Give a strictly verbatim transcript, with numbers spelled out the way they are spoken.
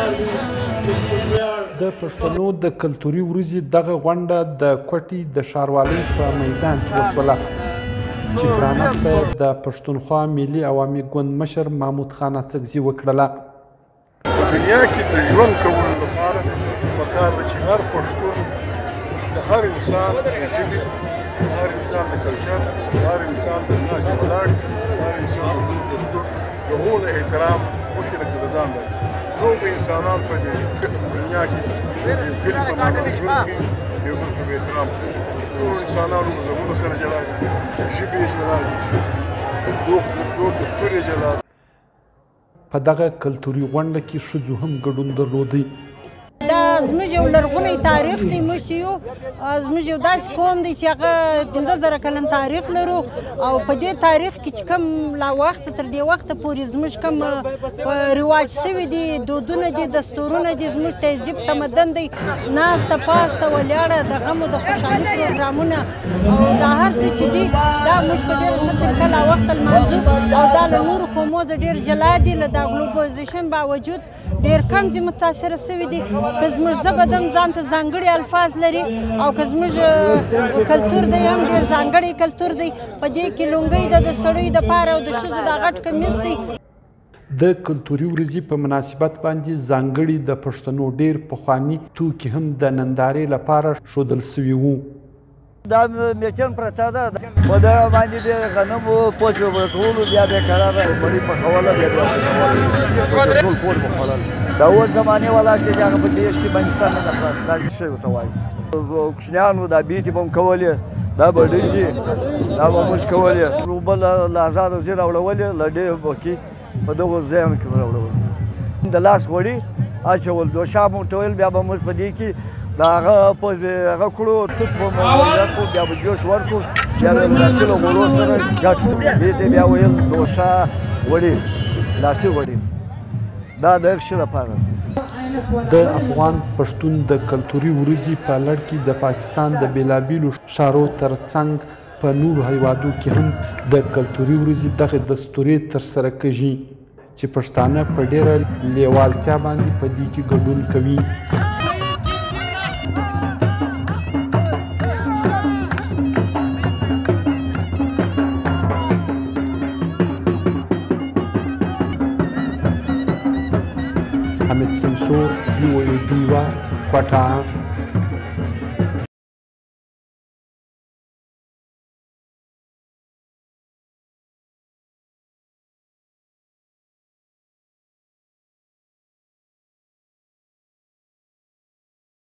د پښتنو د کلتوري ورځې دغه غونډه د کوټي د ښاروالۍ په میدان کې وسوله چې پرانسته د پښتونخوا ملي عوامي ګوند مشر محمود خان اڅکزي وکړله. په دنیا کې د ژوند کولو لپاره پکار ده چې هر پښتون د هر انسان د ژبې، د هر انسان د کلچر، د هر انسان د ناستې ولاړې، د هر انسان د دود دستور د هغو د احترام وکړي لکه د ځان دی. ټول انسانان په دې دنیا کې د یو کلي په معنا ژوند کوي، یو بل ته به احترام کوي. ټول انسانانو مذهبونو سره جلا دي، ژبې یې جلا دي، دود دستور یې جلا دی. په دغه کلتوري غونډه کې ښځو هم ګډون درلودی. دا زموږ یو لرغونی تاریخ دی. موږ چې یو زموږ یو داسې قوم دی چې هغه پنځه زره کلن تاریخ لرو او په دې تاریخ کې چې کوم لا وخته تر دې وخته پورې زموږ کوم رواج سوي دي، دودونه دي، دستورونه دي، زموږ تهذیب تمدن دی، ناسته پاسته ولاړه د غم او د خوشحالي پروګرامونه او دا هر څه چې دي دا موږ په ډېره ښه طریقه لا وخته لمانځو او دا له نورو قومو څخه ډېر جلا دي. له دا ګلوبلایزیشن باوجود ډېر کم دي متاثره سوي دي. که زموږ ژبه د هم ځان ته ځانګړي الفاظ لري او که زموږ کلتور دی هم ډېر ځانګړی کلتور دی. په دې کې لونګۍ ده د سړیو دپاره او د ښځو دا غټ کمیس دی. د کلتوري ورځې په مناسبت باندې ځانګړي د پښتنو ډېر پخواني توکي هم د نندارې لپاره ښودل سوي وو. دا میچن پرته ده، په دغه باندې د غنمو پوچ ورکولو، بیا بیا کراره مړۍ پخوله، بیا بیا ټول کور پخوړل. دا اوس زمانې والا چې هغه په دې شي باندې سر نه ده خلاص، دا شی ورته وایي. کوچنیانو دا بیتې به هم کولې، دا بډۍ دي، دا به موږ کولې. اوبه له ازاده ځای راوړولې، له ډېر به کې په دغو ځایونو کې به راوړول. د لاس غوړي اچول، دوشاب مو ورته ویل، بیا به موږ په دې کې د هغه په هغه کړو توت به مو ورکړو، بیا به جوش ورکړو، بیا به د لاسي له غوړو سره ګډ کړو. دې ته بیا ویل دوشا غوړي، لاسي غوړي. دا د هغه شي لپاره. د افغان پښتون د کلتوري ورځې په لړ کې د پاکستان د بېلابېلو ښارو ترڅنګ په نورو هیوادو کې هم د کلتوري ورځې دغه دستورې ترسره کېږي چې پښتانه په ډېره لیوالتیا باندې په دې کې ګډون کوي. حمید سمسور، یو ای ډیوا، کوټه.